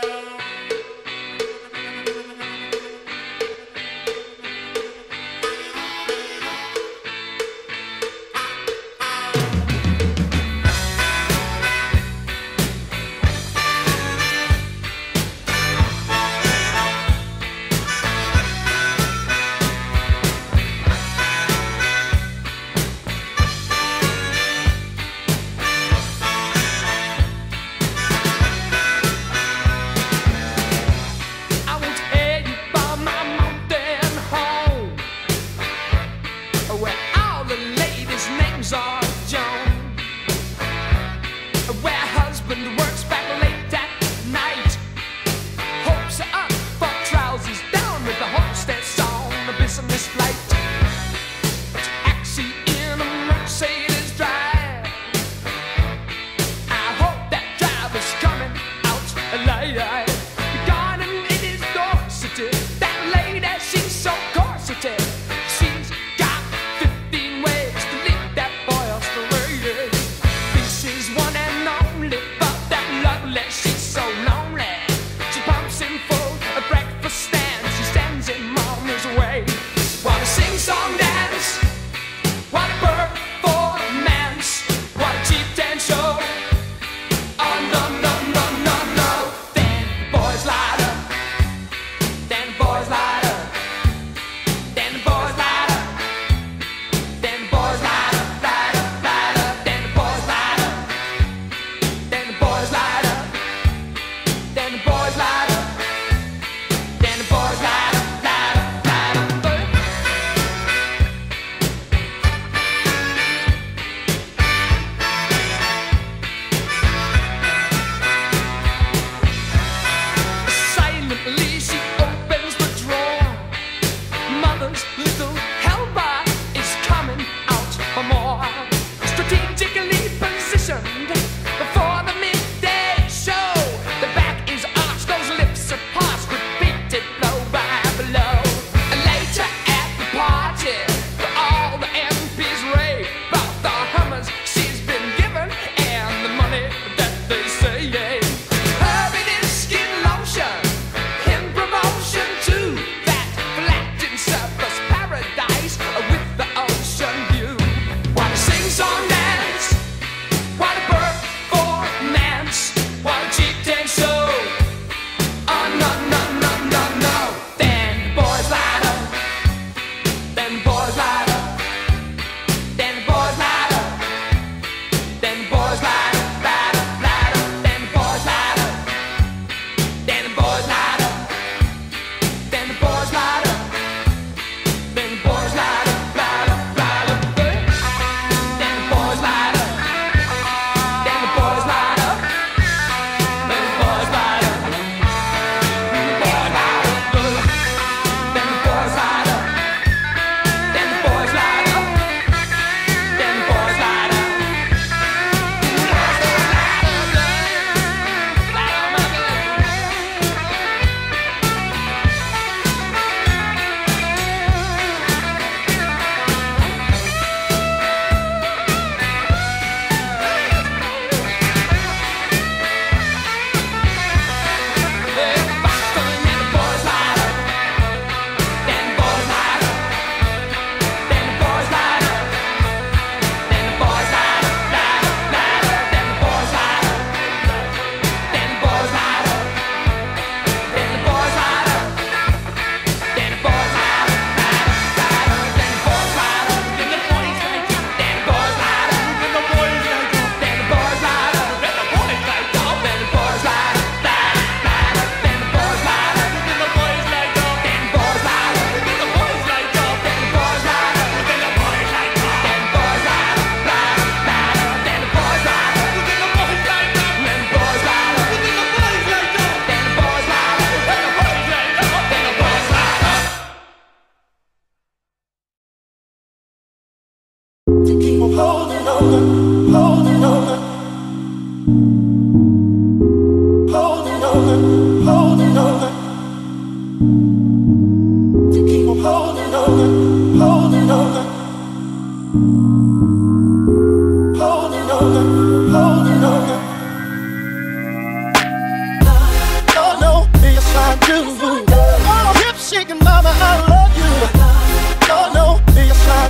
This is one and only, but that love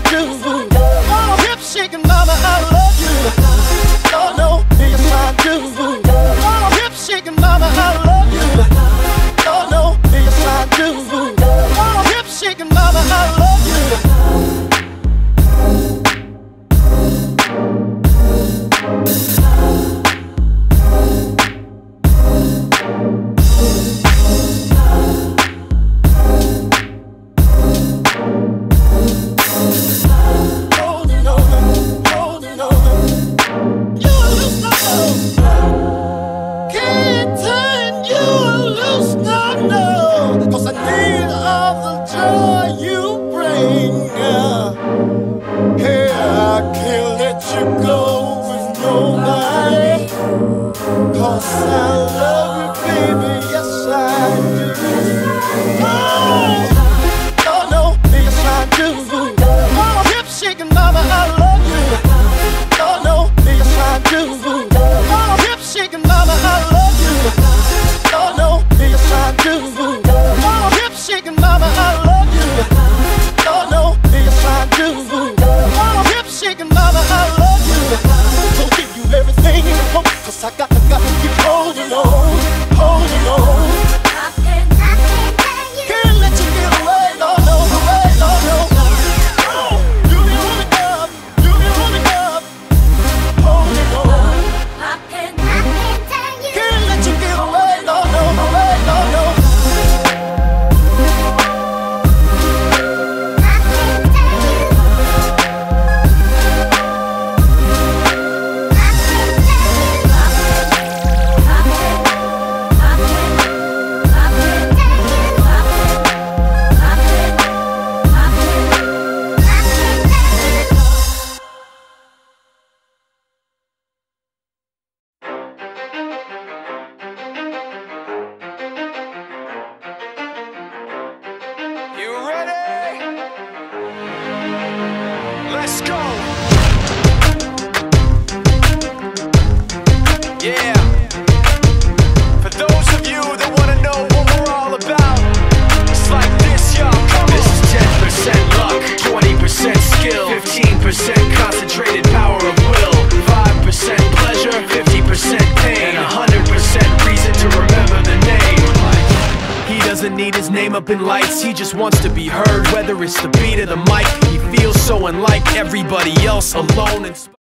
do. Oh, hip shaking mama, I love you. Oh no, yes I do. Oh, hip shaking mama, I love you. Oh no, yes I do. Oh, hip shaking mama, I love you. Let's go! Yeah! For those of you that want to know what we're all about, it's like this, y'all. This is 10% luck, 20% skill, 15% concentrated power of will, 5% pleasure, 50% pain, and 100% reason to remember the name. He doesn't need his name up in lights, he just wants to be heard. Whether it's the beat of the mic, he feels so unlike everybody else, alone and